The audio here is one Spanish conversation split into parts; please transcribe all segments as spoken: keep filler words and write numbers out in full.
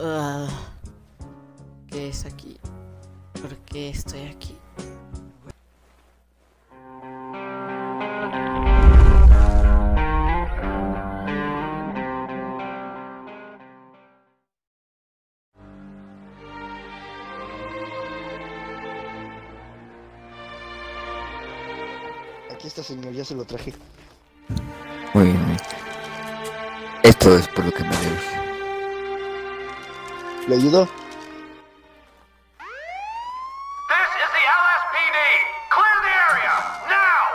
Ah, ¿qué es aquí? ¿Por qué estoy aquí? Aquí está, señor, ya se lo traje. Muy bien, muy bien. Esto es por lo que me debes. ¿Le ayudo? This is the L S P D. Clear the area, now!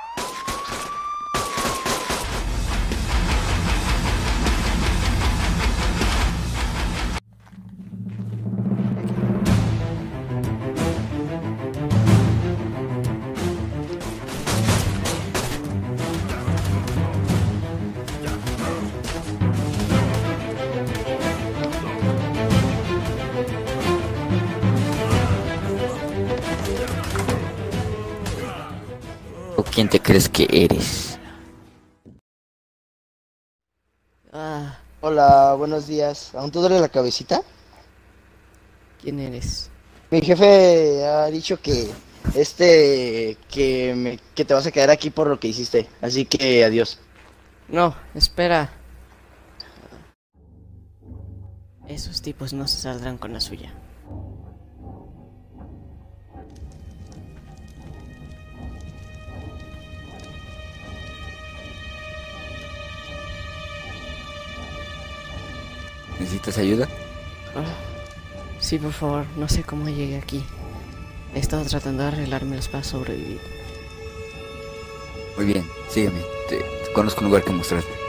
¿O quién te crees que eres? Ah, Hola, buenos días. ¿Aún te duele la cabecita? ¿quién eres? Mi jefe ha dicho que este que me, que te vas a quedar aquí por lo que hiciste, así que adiós. No, espera. Esos tipos no se saldrán con la suya. ¿Necesitas ayuda? Ah, sí, por favor, no sé cómo llegué aquí. He estado tratando de arreglármelas para sobrevivir. Muy bien, sígueme. Te, te conozco un lugar que mostrarte.